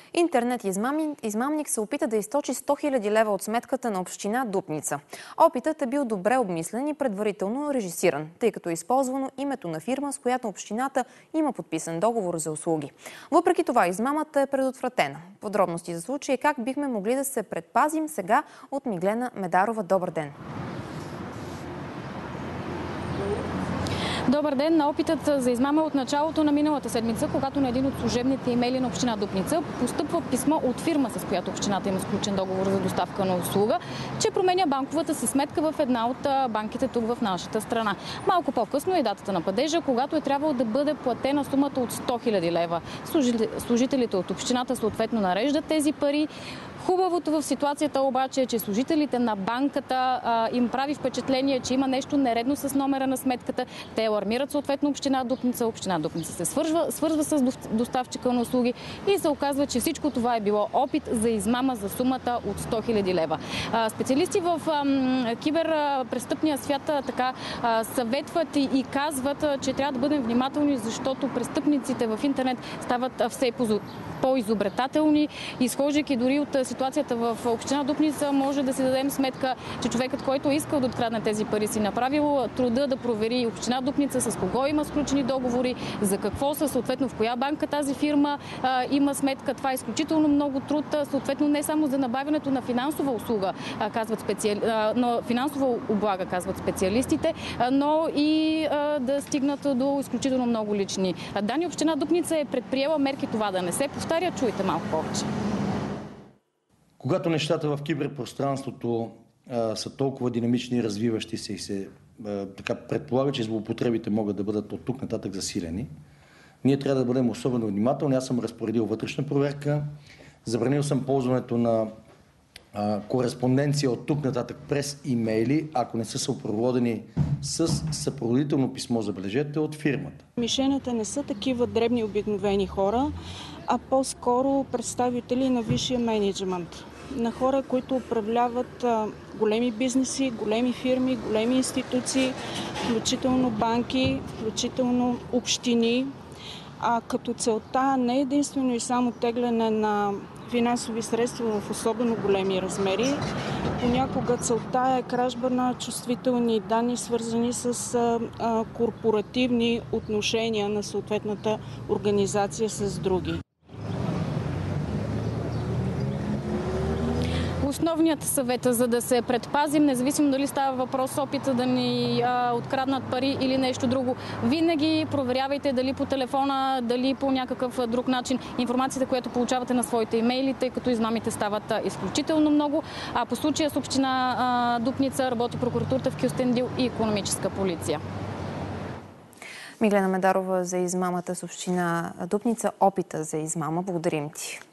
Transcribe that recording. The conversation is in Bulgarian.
Интернет измамник се опита да източи 100 000 лева от сметката на община Дупница. Опитът е бил добре обмислен и предварително режисиран, тъй като е използвано името на фирма, с която общината има подписан договор за услуги. Въпреки това, измамата е предотвратена. Подробности за случая и как бихме могли да се предпазим сега от Миглена Медарова. Добър ден! Добър ден! На опитът за измама от началото на миналата седмица, когато на един от служебните имейли на община Дупница постъпва писмо от фирма, с която общината има сключен договор за доставка на услуга, че променя банковата си сметка в една от банките тук в нашата страна. Малко по-късно е датата на падежа, когато е трябвало да бъде платена сумата от 100 000 лева. Служителите от общината съответно нареждат тези пари. Хубавото в ситуацията обаче е, че служителите на банката им прави впечатление, че има нещо нередно с номера на сметката. Те алармират съответно община Дупница. Община Дупница се свързва с доставчика на услуги и се оказва, че всичко това е било опит за измама за сумата от 100 000 лева. Специалисти в киберпрестъпния свят така съветват и казват, че трябва да бъдем внимателни, защото престъпниците в интернет стават все по-изобретателни. Изхождайки дори от ситуацията в община Дупница, може да си дадем сметка, че човекът, който е искал да открадне тези пари, си направил труда да провери община Дупница с кого има сключени договори, за какво са, съответно в коя банка тази фирма има сметка. Това е изключително много труд, съответно не само за набавянето на финансова услуга, но финансова облага, казват специалистите, но и да стигнат до изключително много лични данни. Община Дупница е предприела мерки това да не се повтаря. Чуйте малко повече. Когато нещата в киберпространството са толкова динамични и развиващи се и се така предполага, че злоупотребите могат да бъдат от тук нататък засилени, ние трябва да бъдем особено внимателни. Аз съм разпоредил вътрешна проверка, забранил съм ползването на кореспонденция от тук нататък през имейли, ако не са съпроводени с съпроводително писмо, забележете, от фирмата. Мишените не са такива дребни обикновени хора, а по-скоро представители на висшия мениджмънт. На хора, които управляват големи бизнеси, големи фирми, големи институции, включително банки, включително общини. Като целта не е единствено и само тегляне на финансови средства в особено големи размери. Понякога целта е кражба на чувствителни данни, свързани с корпоративни отношения на съответната организация с други. Основният съвет, за да се предпазим, независимо дали става въпрос опита да ни откраднат пари или нещо друго, винаги проверявайте дали по телефона, дали по някакъв друг начин информацията, която получавате на своите имейли, тъй като измамите стават изключително много. А по случая с община Дупница работи прокуратурата в Кюстендил и икономическа полиция. Миглена Медарова за измамата с община Дупница, опита за измама. Благодарим ти.